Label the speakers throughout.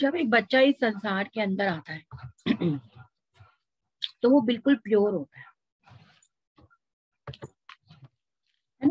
Speaker 1: जब एक बच्चा इस संसार के अंदर आता है तो वो बिल्कुल प्योर होता है ना?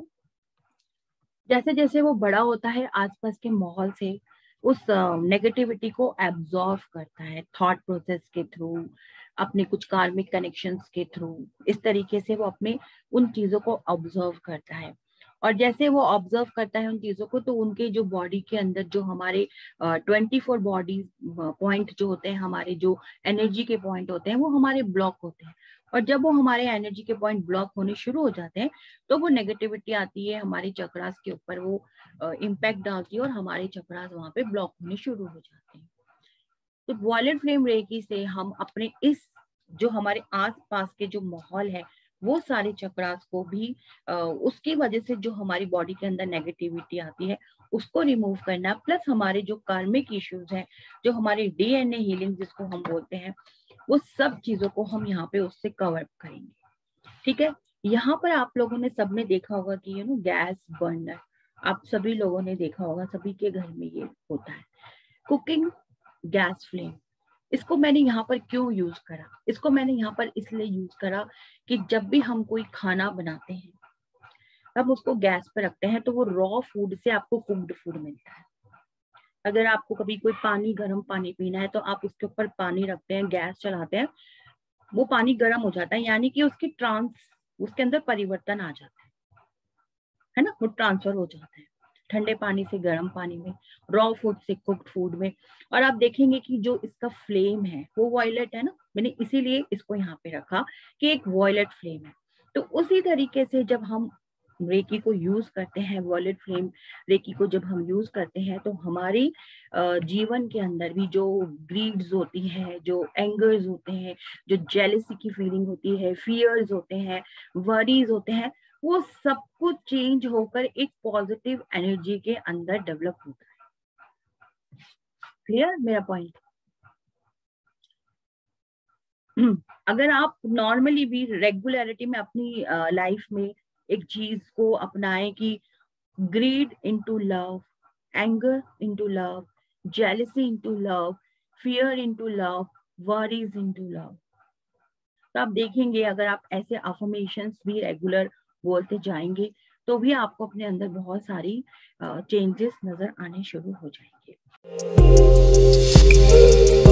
Speaker 1: जैसे जैसे वो बड़ा होता है आसपास के माहौल से उस नेगेटिविटी को एब्जॉर्व करता है, थॉट प्रोसेस के थ्रू, अपने कुछ कार्मिक कनेक्शंस के थ्रू। इस तरीके से वो अपने उन चीजों को ऑब्जर्व करता है, और जैसे वो ऑब्जर्व करता है उन चीजों को, तो उनके जो बॉडी के अंदर जो हमारे 24 बॉडी पॉइंट जो होते हैं, हमारे जो एनर्जी के पॉइंट होते हैं, वो हमारे ब्लॉक होते हैं। और जब वो हमारे एनर्जी के पॉइंट ब्लॉक होने शुरू हो जाते हैं तो वो नेगेटिविटी आती है हमारे चक्रास के ऊपर, वो इम्पैक्ट डालती है और हमारे चक्रास वहां पे ब्लॉक होने शुरू हो जाते हैं। तो वॉयलेट फ्लेम रेकी से हम अपने इस जो हमारे आस पास के जो माहौल है वो सारे चक्रास को भी उसकी वजह से जो हमारी बॉडी के अंदर नेगेटिविटी आती है उसको रिमूव करना, प्लस हमारे जो कार्मिक इश्यूज हैं, जो हमारी डीएनए हीलिंग जिसको हम बोलते हैं, वो सब चीजों को हम यहाँ पे उससे कवर करेंगे। ठीक है, यहाँ पर आप लोगों ने सबने देखा होगा कि गैस बर्नर, आप सभी लोगों ने देखा होगा, सभी के घर में ये होता है, कुकिंग गैस फ्लेम। इसको मैंने यहाँ पर क्यों यूज करा? इसको मैंने यहाँ पर इसलिए यूज करा कि जब भी हम कोई खाना बनाते हैं तब उसको गैस पर रखते हैं तो वो रॉ फूड से आपको कुक्ड फूड मिलता है। अगर आपको कभी कोई गर्म पानी पीना है तो आप उसके ऊपर पानी रखते हैं, गैस चलाते हैं, वो पानी गर्म हो जाता है, यानी कि उसके अंदर परिवर्तन आ जाता है ना, वो ट्रांसफर हो जाता है ठंडे पानी से गर्म पानी में, रॉ फूड से कुक्ड फूड में। और आप देखेंगे कि जो इसका फ्लेम है वो वॉयलेट है ना, मैंने इसीलिए इसको यहाँ पे रखा कि एक वॉयलेट फ्लेम है। तो उसी तरीके से जब हम रेकी को यूज करते हैं, वॉयलेट फ्लेम रेकी को जब हम यूज करते हैं, तो हमारी जीवन के अंदर भी जो ग्रीड्स होती है, जो एंगर्स होते हैं, जो जेलसी की फीलिंग होती है, फियर्स होते हैं, वरीज होते हैं, वो सब कुछ चेंज होकर एक पॉजिटिव एनर्जी के अंदर डेवलप होता है। क्लियर मेरा पॉइंट? अगर आप नॉर्मली भी रेगुलरिटी में अपनी लाइफ में एक चीज को अपनाएं कि greed into love, anger into love, jealousy into love, fear into love, worries into love, तो आप देखेंगे अगर आप ऐसे अफर्मेशंस भी रेगुलर बोलते जाएंगे तो भी आपको अपने अंदर बहुत सारी चेंजेस नजर आने शुरू हो जाएंगे।